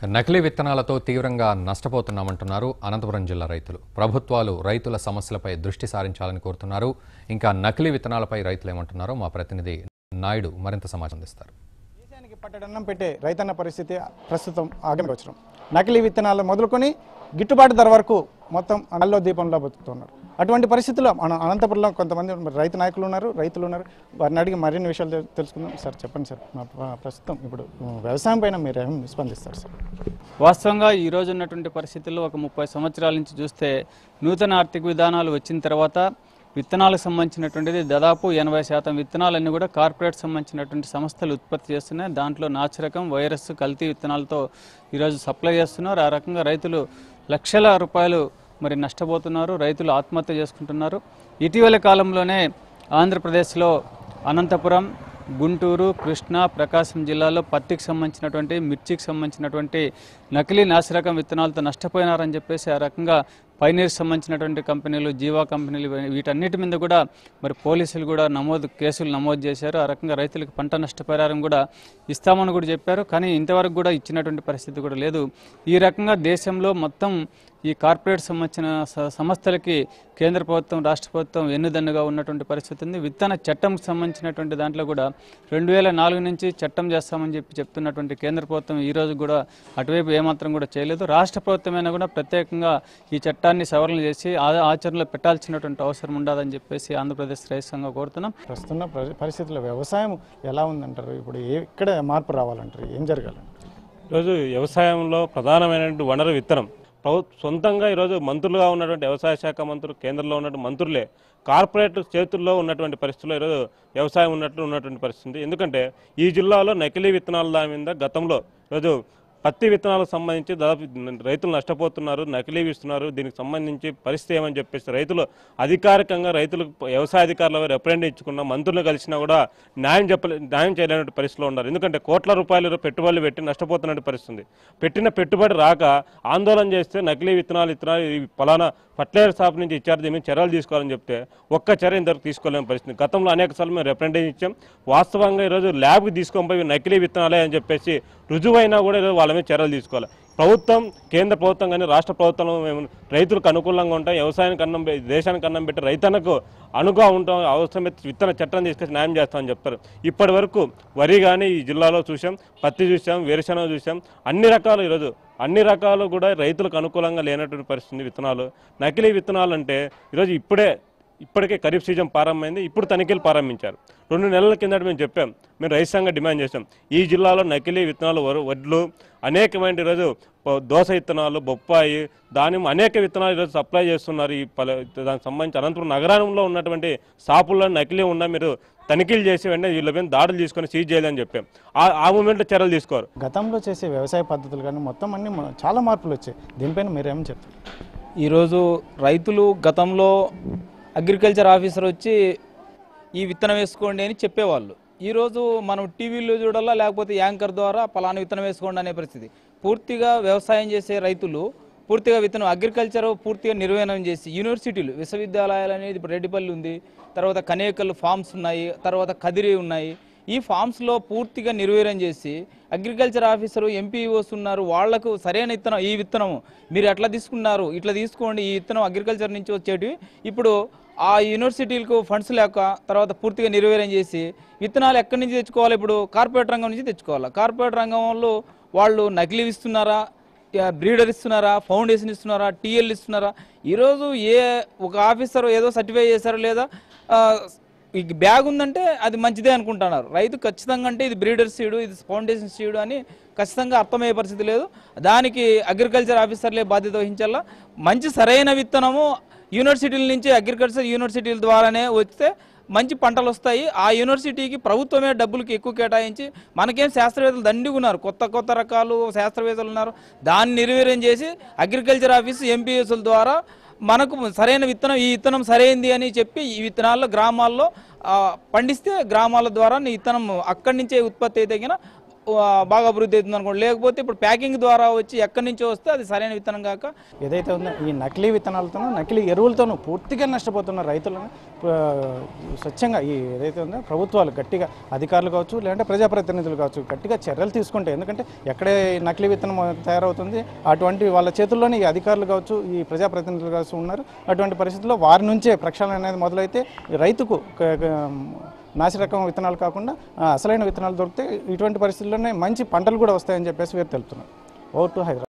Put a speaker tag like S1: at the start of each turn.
S1: నకిలీ విత్తనాలతో తీవ్రంగా నష్టపోతున్నామంటున్నారు అనంతపురం జిల్లా రైతులు. ప్రభుత్వాలు రైతుల సమస్యలపై దృష్టి సారించాలని కోరుతున్నారు. ఇంకా నకిలీ విత్తనాలపై రైతులు ఏమంటున్నారో మా ప్రతినిధి నాయుడు మరింత సమాచారం అందిస్తారు.
S2: దేశానికి పట్టడన్నం పెట్టే రైతన్న పరిస్థితి ప్రస్తుతం ఆగమగోచరం. నకిలీ విత్తనాలు మొదలుకొని గిట్టుబాటు ధర వరకు మొత్తం అల్లో దీపంలో బతుకుతున్నారు. అటువంటి పరిస్థితుల్లో మన అనంతపురంలో కొంతమంది రైతు నాయకులు ఉన్నారు, రైతులు ఉన్నారు. వారిని అడిగి మరిన్ని విషయాలు తెలుసుకుందాం. సార్ చెప్పండి సార్, ప్రస్తుతం ఇప్పుడు వ్యవసాయం పైన మీరు ఏం స్పందిస్తారు సార్?
S3: వాస్తవంగా ఈరోజు ఉన్నటువంటి పరిస్థితుల్లో ఒక 30 సంవత్సరాల నుంచి చూస్తే నూతన ఆర్థిక విధానాలు వచ్చిన తర్వాత విత్తనాలకు సంబంధించినటువంటిది దాదాపు 80% విత్తనాలన్నీ కూడా కార్పొరేట్ సంబంధించినటువంటి సంస్థలు ఉత్పత్తి చేస్తున్నాయి. దాంట్లో నాచురకం, వైరస్, కల్తీ విత్తనాలతో ఈరోజు సప్లై చేస్తున్నారు. ఆ రకంగా రైతులు లక్షల రూపాయలు మరి నష్టపోతున్నారు, రైతులు ఆత్మహత్య చేసుకుంటున్నారు. ఇటీవల కాలంలోనే ఆంధ్రప్రదేశ్లో అనంతపురం, గుంటూరు, కృష్ణా, ప్రకాశం జిల్లాలో పత్తికి సంబంధించినటువంటి, మిర్చికి సంబంధించినటువంటి నకిలీ నాసిరకం విత్తనాలతో నష్టపోయినారని చెప్పేసి ఆ రకంగా పైనీర్కి సంబంధించినటువంటి కంపెనీలు, జీవా కంపెనీలు, వీటన్నిటి మీద కూడా మరి పోలీసులు కూడా కేసులు నమోదు చేశారు. ఆ రకంగా రైతులకు పంట నష్టపరిహారం కూడా ఇస్తామని కూడా చెప్పారు. కానీ ఇంతవరకు కూడా ఇచ్చినటువంటి పరిస్థితి కూడా లేదు. ఈ రకంగా దేశంలో మొత్తం ఈ కార్పొరేట్ సంబంధించిన సంస్థలకి కేంద్ర ప్రభుత్వం, రాష్ట్ర ప్రభుత్వం ఎన్నుదన్నుగా ఉన్నటువంటి పరిస్థితి ఉంది. విత్తన చట్టంకి సంబంధించినటువంటి దాంట్లో కూడా 2004 నుంచి చట్టం చేస్తామని చెప్తున్నటువంటి కేంద్ర ప్రభుత్వం ఈ రోజు కూడా అటువైపు ఏమాత్రం కూడా చేయలేదు. రాష్ట్ర ప్రభుత్వమైనా కూడా ప్రత్యేకంగా ఈ చట్టాన్ని సవరణ చేసి ఆచరణలో పెట్టాల్సినటువంటి అవసరం ఉండదని చెప్పేసి ఆంధ్రప్రదేశ్ రైతు సంఘం కోరుతున్నాం.
S2: ప్రస్తుత పరిస్థితుల్లో వ్యవసాయం ఎలా ఉందంటారు? ఇప్పుడు ఎక్కడ మార్పు రావాలంటారు? ఏం జరగాలంటారు?
S4: ఈరోజు వ్యవసాయంలో ప్రధానమైనటువంటి వనరు విత్తనం. సొంతంగా ఈరోజు మంత్రులుగా ఉన్నటువంటి వ్యవసాయ శాఖ మంత్రులు, కేంద్రంలో ఉన్నటువంటి మంత్రులే కార్పొరేట్ చేతుల్లో ఉన్నటువంటి పరిస్థితుల్లో ఈరోజు వ్యవసాయం ఉన్నటువంటి పరిస్థితి. ఎందుకంటే ఈ జిల్లాలో నకిలీ విత్తనాల దాని మీద గతంలో ఈరోజు పత్తి విత్తనాలకు సంబంధించి దాదాపు రైతులు నష్టపోతున్నారు, నకిలీ ఇస్తున్నారు. దీనికి సంబంధించి పరిస్థితి ఏమని చెప్పేసి రైతులు అధికారికంగా రైతులకు వ్యవసాయ అధికారులు రిప్రజెంట్ ఇచ్చుకున్న మంత్రులు కలిసినా కూడా న్యాయం చేయలేని పరిస్థితిలో ఉన్నారు. ఎందుకంటే కోట్ల రూపాయలు పెట్టుబడులు పెట్టి నష్టపోతున్నట్టు పరిస్థితి. పెట్టిన పెట్టుబడి రాక ఆందోళన చేస్తే నకిలీ విత్తనాలు ఫలానా ఫర్టిలైజర్ షాప్ నుంచి ఇచ్చారు, దీని మీద చర్యలు తీసుకోవాలని చెప్తే ఒక్క చర్య ఇంతవరకు తీసుకోలేని పరిస్థితి. గతంలో అనేక సార్లు మేము రిప్రజెంటేషన్ ఇచ్చాం. వాస్తవంగా ఈరోజు ల్యాబ్కి తీసుకొని పోయి నకిలీ విత్తనాలే అని చెప్పేసి రుజువైనా కూడా ఈరోజు వాళ్ళ మీద చర్యలు తీసుకోవాలి. ప్రభుత్వం, కేంద్ర ప్రభుత్వం కానీ రాష్ట్ర ప్రభుత్వంలో మేము రైతులకు అనుకూలంగా ఉంటాం, వ్యవసాయానికి అన్నం, దేశానికి అన్నం పెట్టి రైతన్నకు అనుగా ఉంటాం, అవసరమైతే విత్తన చట్టం తీసుకొచ్చి న్యాయం చేస్తామని చెప్తారు. ఇప్పటి వరకు వరి కానీ ఈ జిల్లాలో చూసాం, పత్తి చూసాం, వేరుశనగ చూసాం, అన్ని రకాలు కూడా రైతులకు అనుకూలంగా లేనటువంటి పరిస్థితి. విత్తనాలు, నకిలీ విత్తనాలు అంటే ఈరోజు ఇప్పటికే ఖరీఫ్ సీజన్ ప్రారంభమైంది. ఇప్పుడు తనిఖీలు ప్రారంభించారు. 2 నెలల కిందట మేము రైతు సంఘం డిమాండ్ చేసాం. ఈ జిల్లాలో నకిలీ విత్తనాలు, వడ్లు, అనేకమైన ఈరోజు దోస విత్తనాలు, బొప్పాయి, దానిమ్మ, అనేక విత్తనాలు ఈరోజు సప్లై చేస్తున్నారు. దానికి సంబంధించి అనంతపురం నగరంలో ఉన్నటువంటి షాపుల్లో నకిలీ ఉన్నా మీరు తనిఖీలు చేసి వెంటనే వీళ్ళపైన దాడులు తీసుకొని సీజ్ చేయాలని చెప్పాం. ఆ మూమెంట్లో చర్యలు తీసుకోరు.
S2: గతంలో చేసే వ్యవసాయ పద్ధతులు కానీ మొత్తం అన్ని చాలా మార్పులు వచ్చాయి. దీనిపైన మీరేమని చెప్తారు?
S5: ఈరోజు రైతులు గతంలో అగ్రికల్చర్ ఆఫీసర్ వచ్చి ఈ విత్తనం వేసుకోండి అని చెప్పేవాళ్ళు. ఈరోజు మనం టీవీలో చూడాలా, లేకపోతే యాంకర్ ద్వారా పలానా విత్తనం వేసుకోండి అనే పరిస్థితి. పూర్తిగా వ్యవసాయం చేసే రైతులు పూర్తిగా విత్తనం, అగ్రికల్చర్ పూర్తిగా నిర్వహణం చేసి యూనివర్సిటీలు, విశ్వవిద్యాలయాలు అనేది ఇప్పుడు రెడ్డిపల్లి ఉంది, తర్వాత కనేకల్ ఫార్మ్స్ ఉన్నాయి, తర్వాత కదిరి ఉన్నాయి. ఈ ఫార్మ్స్లో పూర్తిగా నిర్వీర్యం చేసి అగ్రికల్చర్ ఆఫీసరు, ఎంపీఓస్ ఉన్నారు, వాళ్లకు సరైన విత్తనం, ఈ విత్తనం మీరు ఎట్లా తీసుకున్నారు, ఇట్లా తీసుకోండి, ఈ విత్తనం అగ్రికల్చర్ నుంచి వచ్చేటివి ఇప్పుడు ఆ యూనివర్సిటీలకు ఫండ్స్ లేక తర్వాత పూర్తిగా నిర్వీర్యం చేసి విత్తనాలు ఎక్కడి నుంచి తెచ్చుకోవాలి? ఇప్పుడు కార్పొరేట్ రంగం నుంచి తెచ్చుకోవాలి. కార్పొరేట్ రంగంలో వాళ్ళు నకిలీ ఇస్తున్నారా, బ్రీడర్ ఇస్తున్నారా, ఫౌండేషన్ ఇస్తున్నారా, టీఎల్ ఇస్తున్నారా? ఈరోజు ఒక ఆఫీసర్ ఏదో సర్టిఫై చేశారో లేదా ఈ బ్యాగ్ ఉందంటే అది మంచిదే అనుకుంటున్నారు. రైతు ఖచ్చితంగా అంటే ఇది బ్రీడర్ సీడు, ఇది ఫౌండేషన్ సీడు అని ఖచ్చితంగా అర్థమయ్యే పరిస్థితి లేదు. దానికి అగ్రికల్చర్ ఆఫీసర్లే బాధ్యత వహించాలా. మంచి సరైన విత్తనము యూనివర్సిటీల నుంచి, అగ్రికల్చర్ యూనివర్సిటీల ద్వారానే వస్తే మంచి పంటలు వస్తాయి. ఆ యూనివర్సిటీకి ప్రభుత్వమే డబ్బులకి ఎక్కువ కేటాయించి, మనకేం శాస్త్రవేత్తలు దండిగా ఉన్నారు, కొత్త రకాలు శాస్త్రవేత్తలు ఉన్నారు, దాన్ని నిర్వీర్యం చేసి అగ్రికల్చర్ ఆఫీసు, ఎంపీఎస్ల ద్వారా మనకు సరైన విత్తనం, ఈ విత్తనం సరైంది అని చెప్పి ఈ విత్తనాల్లో గ్రామాల్లో పండిస్తే గ్రామాల ద్వారా ఈ విత్తనం అక్కడి నుంచే ఉత్పత్తి అయితే బాగా అభివృద్ధి అవుతుంది అనుకోండి. లేకపోతే ఇప్పుడు ప్యాకింగ్ ద్వారా వచ్చి ఎక్కడి నుంచో వస్తే అది సరైన విత్తనం కాక
S2: ఏదైతే ఉందో ఈ నకిలీ విత్తనాలతోనూ నకిలీ ఎరువులతోనూ పూర్తిగా నష్టపోతున్న రైతులను స్వచ్ఛంగా ఈ ఏదైతే ఉందో ప్రభుత్వాలు గట్టిగా అధికారులు కావచ్చు లేదంటే ప్రజాప్రతినిధులు కావచ్చు గట్టిగా చర్యలు తీసుకుంటే, ఎందుకంటే ఎక్కడే నకిలీ విత్తనం తయారవుతుంది అటువంటి వాళ్ళ చేతుల్లోనే ఈ అధికారులు కావచ్చు ఈ ప్రజాప్రతినిధులు కావచ్చు ఉన్నారు. అటువంటి పరిస్థితుల్లో వారి నుంచే ప్రక్షాళన అనేది మొదలైతే రైతుకు నాసిరకం విత్తనాలు కాకుండా అసలైన విత్తనాలు దొరికితే ఇటువంటి పరిస్థితుల్లోనే మంచి పంటలు కూడా వస్తాయని చెప్పేసి వీరు తెలుపుతున్నారు. ఓటు హైదరాబాద్.